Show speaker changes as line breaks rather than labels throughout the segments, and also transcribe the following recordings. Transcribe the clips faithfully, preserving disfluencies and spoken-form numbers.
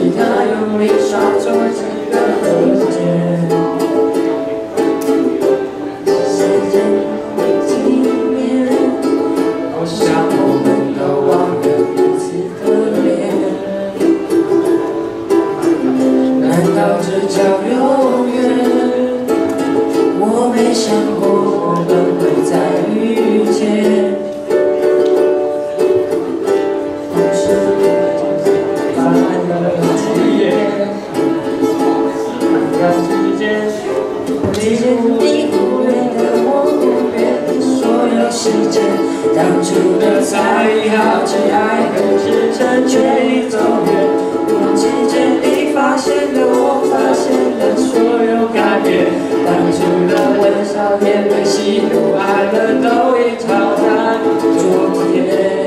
吉他用力刷出几个和弦。时间会纪念，我想我们都忘了彼此的脸。难道这叫永远？我没想过我们会再遇见。 你忽略了我忽略了所有细节，当初的猜疑、好奇、爱恨之争却已走远。无意间你发现了我发现了所有改变，当初的微笑、眼泪、喜怒哀乐都已超在昨天。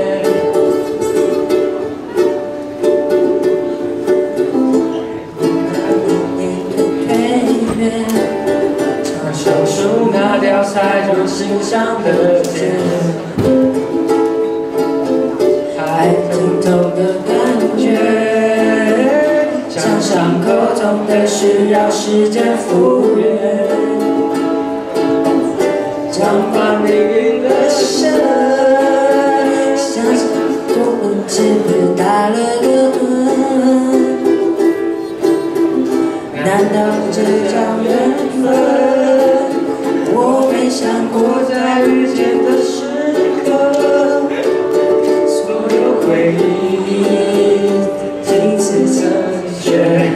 拿掉踩入心上的茧，爱疼痛的感觉，像伤口痛的需要时间复原。掌管命运的神，像是我们只被打了个盹，难道这叫缘分？ 我没想过在遇见的时刻，所有回忆仅此成全。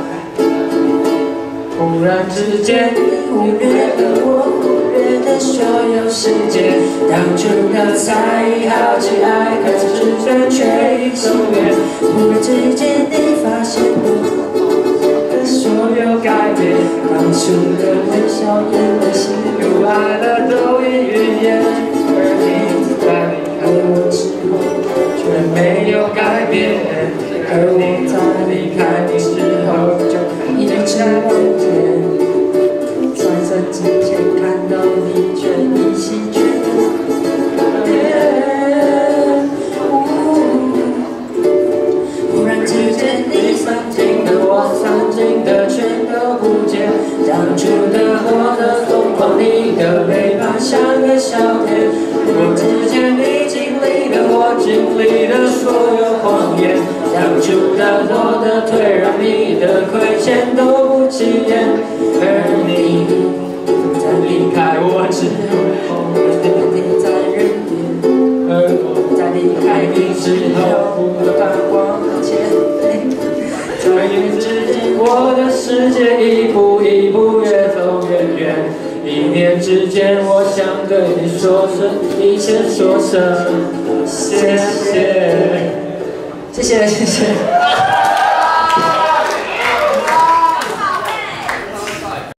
忽然之间，你忽略了我忽略的所有细节，当初的猜疑、好奇、爱恨之争却已走远。忽然之间，你发现我。 所有改变，当初的微笑、眼泪、喜怒哀乐都已云烟，而你在离开我之后却没有改变，而你在离开你之后就一直往前。转身之前看到你，却依稀觉得可怜。忽然之间，你曾经的我，曾经的全都不见。当初的我的疯狂，你的背叛像个笑点。忽然之间，你经历了我经历的所有谎言。当初的我的退让，你的亏欠都不起眼。而你在离开我之后，你在人间，而我在离开你之后，不断往前。 转眼之间，我的世界一步一步越走越远。一念之间，我想对你说声，一切说声谢谢，谢谢，谢谢。